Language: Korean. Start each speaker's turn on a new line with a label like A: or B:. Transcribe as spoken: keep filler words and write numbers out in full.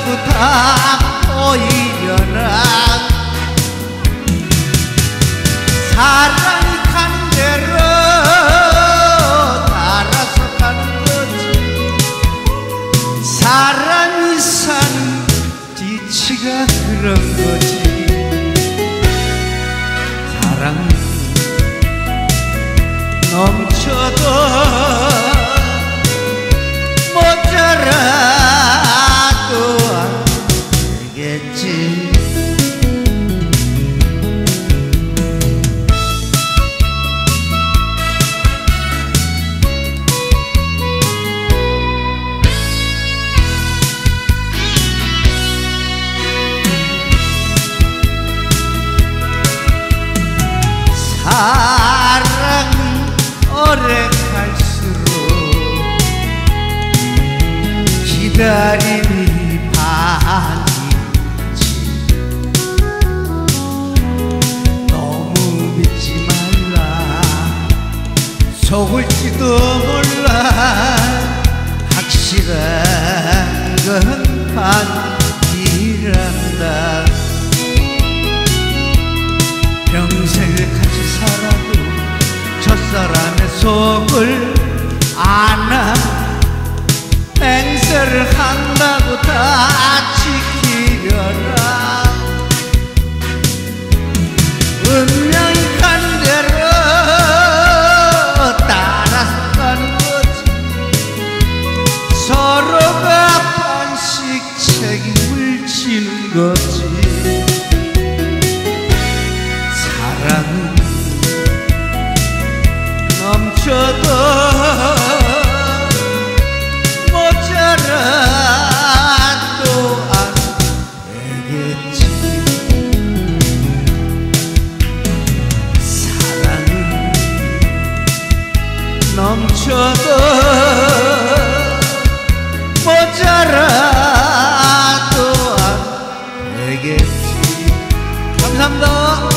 A: 한다고 다 보이려나. 사랑이 간 대로 따라서 가는 거지. 사람이 사는 뒤치가 그런 거지. 사랑 넘쳐도 모자라도 안 되겠지. 사랑은 오래 갈수록 기다림이 반이지. 너무 믿지 말라. 속을지도 몰라. 확실한 건 반이란다. 평생을 같이 살아도 첫사람의 속을 아나. 맹세를 한다고 다 지키려나. 운명이 간 대로 따라서 가는 거지. 서로가 반씩 책임을 지는 거지. 사랑은 넘쳐도 모자라도 안 되겠지. 사랑은 넘쳐도 모자라도 안 되겠지. 감사합니다.